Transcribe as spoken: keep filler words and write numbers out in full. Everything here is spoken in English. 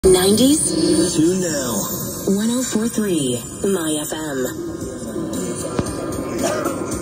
nineties to now. one oh four point three My F M.